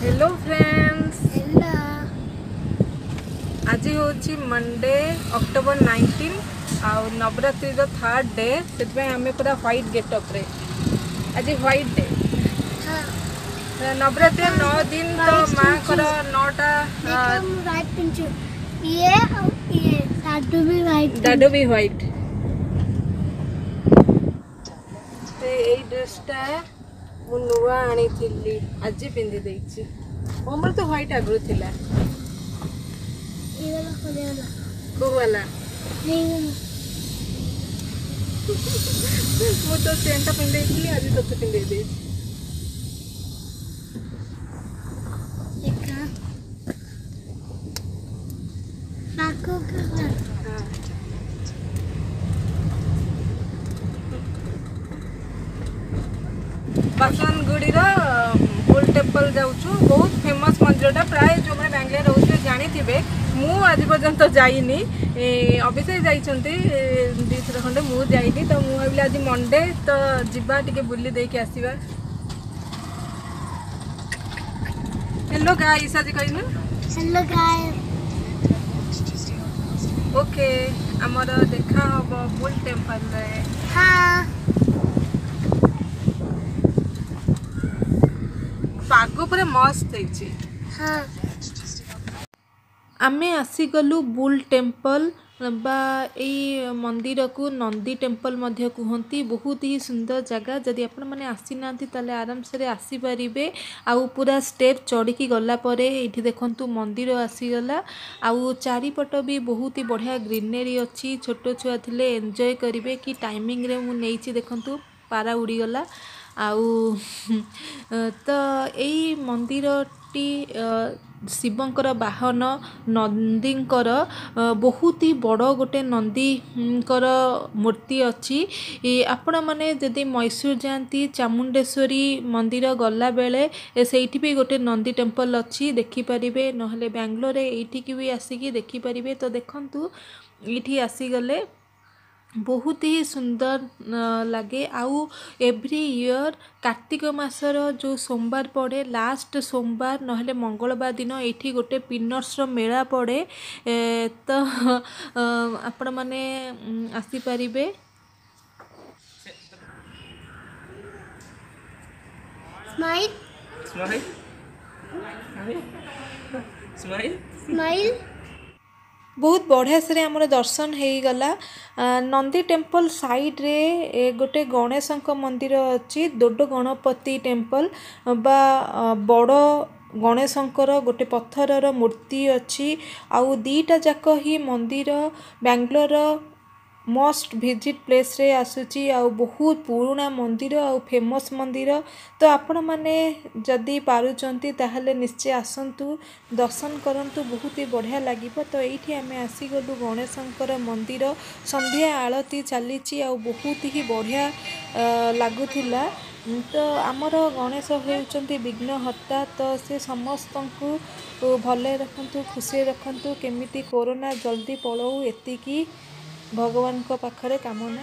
Hello friends, hello. आज हूँ Monday October 19 आउ नवरात्रि थर्ड डे से आम पूरा व्हाइट गेटअप रे। आज व्हाइट डे नवरात्रि 9 दिन तो माँ कर 9टा व्हाइट पिंचू ये और ये दादू भी व्हाइट यही ड्रेसटा मु नुआ आनी आज पिंधि देछि। मोर तो व्हाइट आगु थिला ये वाला खोले वाला को वाला नहीं मु तो सेंटा पिंधे थी आज तो पिंधे दे देखा नाको का बासनगुड़ी बुल टेम्पल जाऊँ। बहुत फेमस मंदिरटा प्राय जो मैंने बांग्लार रोचे जानी थे। मु आज पर्यंत जाइनी, अभिषेक जाइछन्ति दीथर खंडे मु जाइनी। तो मु भाविली आज मंडे तो जिबा टिके बुली देके आसीबा। हेलो गाइस, आज कहिनु हेलो गाइस। ओके हमर देखा हबो बुल टेम्पल रे। हां पागो पूरा मस्त है। हां आमे आसीगलु बुल टेम्पल बा यही मंदिर को नंदी टेम्पल मध्य कहती। बहुत ही सुंदर जगह। जदि आपण मैंने आसी ना ताले आराम से आसीपारे। आउ पूरा स्टेप चढ़ी गलापर ये देखु मंदिर आसीगला। आउ चारिपट भी बहुत ही बढ़िया ग्रीनरी अच्छी। छोट छुआ थे एंजॉय करेंगे कि टाइमिंग रे मु नहीं देखु पारा उड़ीगला। आउ तो यही मंदिरटी शिवंकर बाहन नंदींकर बहुत ही बड़ गोटे नंदींकर मूर्ति अच्छी। आपण मैंने जदि मैसूर जाती चामुंडेश्वरी मंदिर गला बेले सेठी भी गोटे नंदी टेम्पल अच्छी देखिपारे। नहले बेंगलोर एठिकी भी आसिकी देखिपारे। तो देखंतु ये आसीगले बहुत ही सुंदर लगे। आउ एव्री ईयर कार्तिक मासर जो सोमवार पड़े लास्ट सोमवार नहले मंगलवार दिन ये गोटे पिनर्स मेला पड़े। तो आपण माने आसीपारे। स्माइल स्माइल स्माइल स्माइल बहुत बढ़िया से आमर दर्शन हो गला। नंदी टेम्पल साइड रे गोटे गणेश मंदिर अच्छी। दोड गणपति टेम्पल बा बड़ गणेशंकर गोटे पत्थर मूर्ति अच्छी। आउ दीटा जाक ही मंदिर बेंगलोर मस्ट विजिट प्लेस रे आसुची। आउ बहुत पुराना मंदिर आउ फेमस मंदिर। तो आपण माने जदि पारुचंती ताहले निश्चय आसंतु दर्शन करंतु। बहुत ही बढ़िया लागिबो। तो एठी आमे आसीगलु गणेशंकर मंदिर। संध्या आरती चलीची आउ बहुत ही बढ़िया लागुथिला। तो आमर गणेश होउचंती विघ्नहर्ता। तो से समस्तंकु भले रखंतु, खुशी रखंतु, केमिति कोरोना जल्दी पळौ एतिकी भगवान को पाखरे कामना।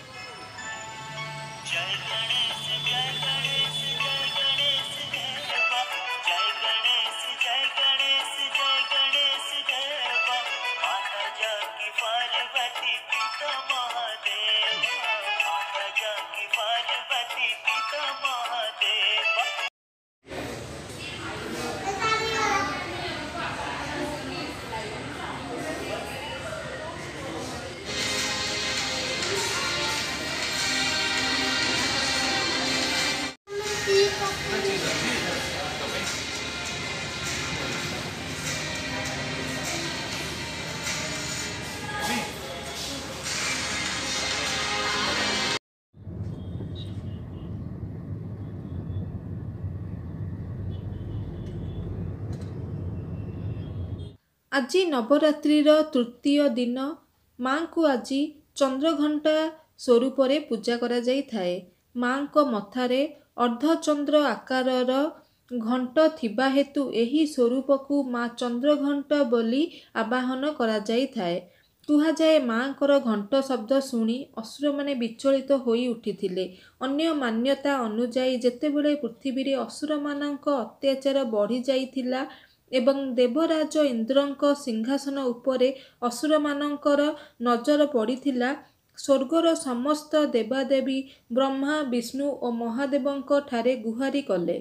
आज नवरात्रिर तृतीय दिन माँ को आज चंद्रघंटा स्वरूप पूजा करा जाई थाए। माँ को मथारे अर्धचंद्र आकारर घंट थिबा हेतु एही स्वरूप को माँ चंद्रघंट बोली आवाहन करा जाई थाए। କୁହାଯାଏ ମାଙ୍କର ଘଣ୍ଟ ଶବ୍ଦ ଶୁଣି ଅସୁରମାନେ ବିଚଳିତ ହୋଇ ଉଠିଥିଲେ। ଅନ୍ୟ ମାନ୍ୟତା ଅନୁଯାୟୀ ଯେତେବେଳେ ପୃଥିବୀରେ ଅସୁରମାନଙ୍କ ଅତ୍ୟାଚାର ବଢ଼ି ଯାଇଥିଲା ଏବଂ ଦେବରାଜ ଇନ୍ଦ୍ରଙ୍କ ସିଂହାସନ ଉପରେ ଅସୁରମାନଙ୍କର ନଜର ପଡ଼ିଥିଲା, ସ୍ୱର୍ଗର ସମସ୍ତ ଦେବାଦେବୀ ବ୍ରହ୍ମା, ବିଷ୍ଣୁ ଓ ମହାଦେବଙ୍କ ଠାରେ ଗୁହାରି କଲେ।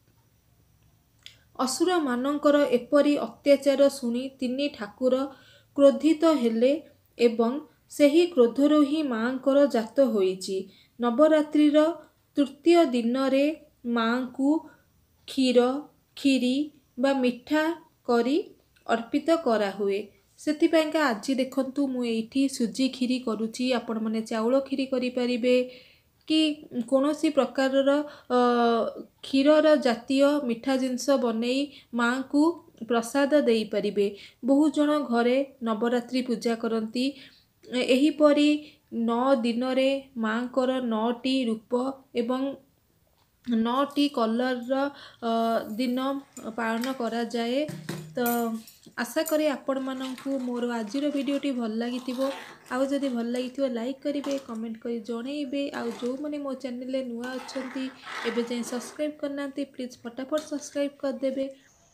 ଅସୁରମାନଙ୍କର ଏପରି ଅତ୍ୟାଚାର ଶୁଣି ତିନି ଠାକୁର କ୍ରୋଧିତ ହେଲେ ଏବଂ ସେହି କ୍ରୋଧରୁ ହିଁ ମାଙ୍କର ଜାତ ହୋଇଛି। ନବରାତ୍ରିର ତୃତୀୟ ଦିନରେ ମାଙ୍କୁ କ୍ଷୀର, କ୍ଷୀରି ବା ମିଠା କରି ଅର୍ପିତ କରାହୁଏ। ସେଥିପାଇଁକା ଆଜି ଦେଖନ୍ତୁ ମୁଁ ଏଇଠି ସୁଜି କ୍ଷୀରି କରୁଛି। ଆପଣମାନେ ଚାଉଳ କ୍ଷୀରି କରିପାରିବେ କି କୌଣସି ପ୍ରକାରର କ୍ଷୀରର ଜାତୀୟ ମିଠା ଜିନିଷ ବନେଇ ମାଙ୍କୁ ପ୍ରସାଦ ଦେଇପାରିବେ। ବହୁ ଜଣ ଘରେ ନବରାତ୍ରି ପୂଜା କରନ୍ତି। ଏହିପରି 9 ଦିନରେ ମାଙ୍କର 9ଟି ରୂପ ଏବଂ 9ଟି କଲର୍ର ଦିନ ପାଳନ କରାଯାଏ। ତ ଆଶା କରେ ଆପଣମାନଙ୍କୁ ମୋର ଆଜିର ଭିଡ଼ିଓଟି ଭଲ ଲାଗିଥିବ। ଆଉ ଯଦି ଭଲ ଲାଗିଥିବ ଲାଇକ୍ କରିବେ, କମେଣ୍ଟ କରି ଜଣେଇବେ। ଆଉ ଯେଉଁମାନେ ମୋ ଚ୍ୟାନେଲରେ ନୂଆ ଅଛନ୍ତି ଏବେ ଯାଏଁ ସବସ୍କ୍ରାଇବ୍ କରିନାହାନ୍ତି ପ୍ଲିଜ୍ ଫଟାଫଟ ସବସ୍କ୍ରାଇବ୍ କରିଦେବେ।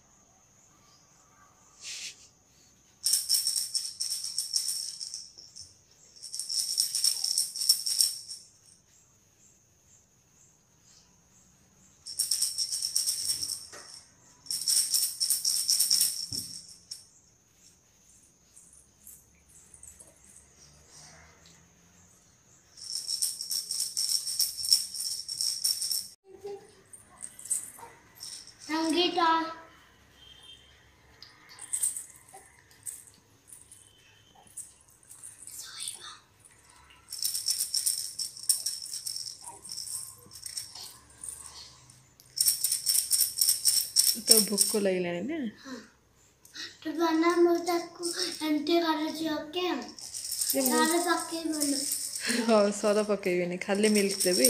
संगीता तो भोक लगे ना तो बना मोटा को एंटी कर जी ओके सारे पक्के बनो हाँ सर पकेबी खाली मिल्क देवी।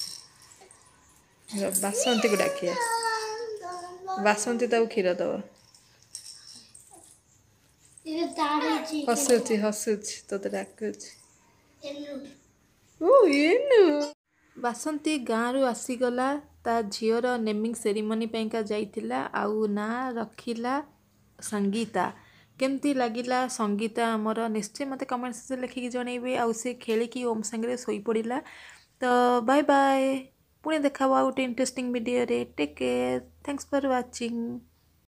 बासंती को डाकिया बासंती ताऊ क्षीर दब। ये तारे जी हसुची हसुची तो डाकुची। बासंती गाँव आसीगला ता झीर नेमिंग सेरिमनी पैंका जाइतिला आउ ना रखिला संगीता। केमती लगिला संगीता आमर निश्चय मते कमेंट से लिखिकी जनइबे। आउ से खेलिकी ओम संगे सोई पड़िला। तो बाय बाय पुणी देखा गोटे इंटरेस्टिंग वीडियो रे। Take care, thanks for watching.